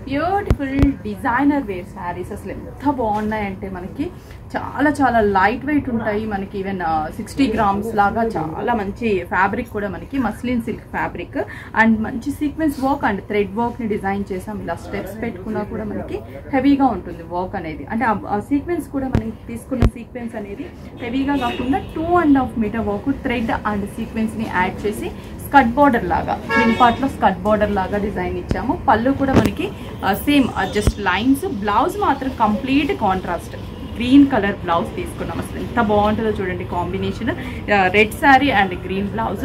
Beautiful designer wear saris అసలు ఎంత బాగున్నాయంటే మనకి చాలా చాలా లైట్ వెయిట్ ఉంటాయి. మనకి ఈవెన్ 60 గ్రామ్స్ లాగా చాలా మంచి ఫ్యాబ్రిక్ కూడా మనకి మస్లిన్ సిల్క్ ఫ్యాబ్రిక్ అండ్ మంచి sequence work and thread work ని డిజైన్ చేసాం. ఇలా స్టెప్స్ పెట్టుకున్నా కూడా మనకి హెవీగా ఉంటుంది వర్క్ అనేది. అంటే ఆ సీక్వెన్స్ కూడా మనకి తీసుకున్న సీక్వెన్స్ అనేది హెవీగా కాకుండా 2.5 metre work thread and sequence ని యాడ్ చేసి స్కర్ట్ బార్డర్ లాగా ఫ్రంట్ పార్ట్ లో స్కర్ట్ బార్డర్ లాగా డిజైన్ ఇచ్చాము. పళ్ళు కూడా మనకి సేమ్ జస్ట్ లైన్స్. బ్లౌజ్ మాత్రం complete contrast green colour blouse తీసుకున్నాం. అసలు ఎంత బాగుంటుందో చూడండి combination. Red sari and green blouse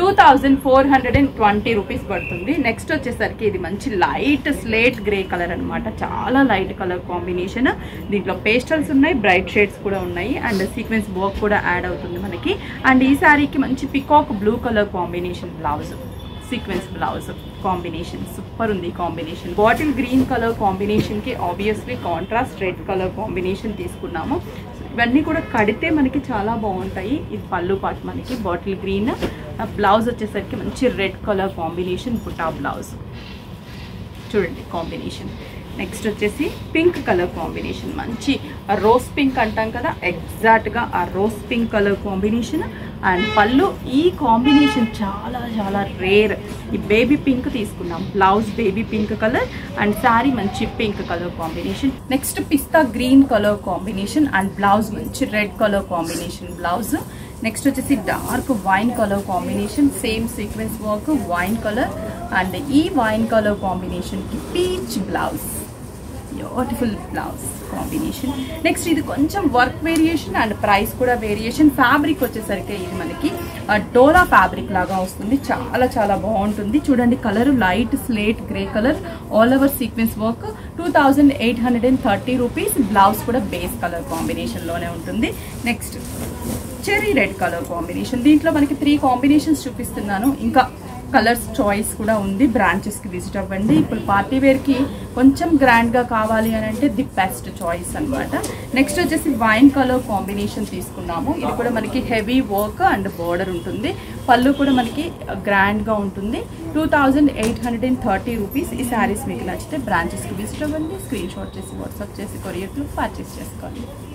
2420 rupees పడుతుంది. నెక్స్ట్ వచ్చేసరికి ఇది మంచి లైట్ స్లేట్ గ్రే కలర్ అనమాట. చాలా లైట్ కలర్ కాంబినేషన్. దీంట్లో పేస్టల్స్ ఉన్నాయి, బ్రైట్ షేడ్స్ కూడా ఉన్నాయి అండ్ సీక్వెన్స్ వర్క్ కూడా యాడ్ అవుతుంది మనకి. అండ్ ఈ శారీకి మంచి peacock blue colour combination blouse, sequence blouse combination super ఉంది. Combination bottle green colour combination కి obviously contrast red colour combination తీసుకున్నాము. ఇవన్నీ కూడా కడితే మనకి చాలా బాగుంటాయి. ఇది పళ్ళు పార్ట్ మనకి బాటిల్ గ్రీన్, బ్లౌజ్ వచ్చేసరికి మంచి రెడ్ కలర్ కాంబినేషన్ బుటా బ్లౌజ్ చూడండి కాంబినేషన్. నెక్స్ట్ వచ్చేసి పింక్ కలర్ కాంబినేషన్, మంచి రోజ్ పింక్ అంటాం కదా, ఎగ్జాక్ట్గా ఆ rose pink colour combination. And పళ్ళు ఈ కాంబినేషన్ చాలా చాలా రేర్. ఈ బేబీ పింక్ తీసుకున్నాం. Blouse baby pink colour and sari మంచి pink colour combination. Next pista green colour combination and blouse మంచి red colour combination blouse. Next వచ్చేసి dark wine colour combination, same sequence work wine colour and ఈ wine colour combination కి peach blouse, beautiful blouse combination. Next ఇది కొంచెం work variation and price కూడా variation. Fabric వచ్చేసరికి ఇది మనకి డోలా ఫ్యాబ్రిక్ లాగా వస్తుంది. చాలా చాలా బాగుంటుంది చూడండి. Colour light slate grey colour, all over sequence work 2830 rupees. Blouse కూడా బేస్ కలర్ కాంబినేషన్ లోనే ఉంటుంది. Next cherry red colour combination. దీంట్లో మనకి 3 కాంబినేషన్స్ చూపిస్తున్నాను. ఇంకా కలర్స్ చాయిస్ కూడా ఉంది. బ్రాంచెస్కి విజిట్ అవ్వండి. ఇప్పుడు పార్టీ వేర్కి కొంచెం గ్రాండ్గా కావాలి అని అంటే ది బెస్ట్ చాయిస్ అనమాట. నెక్స్ట్ వచ్చేసి వైన్ కలర్ కాంబినేషన్ తీసుకున్నాము. ఇది కూడా మనకి హెవీ వర్క్ అండ్ బోర్డర్ ఉంటుంది. పళ్ళు కూడా మనకి గ్రాండ్గా ఉంటుంది. 2830 రూపీస్. ఈ శారీస్ మీకు నచ్చితే బ్రాంచెస్కి విజిట్ అవ్వండి. స్క్రీన్ షాట్ చేసి వాట్సాప్ చేసి కొరియర్లో పర్చేస్ చేసుకోండి.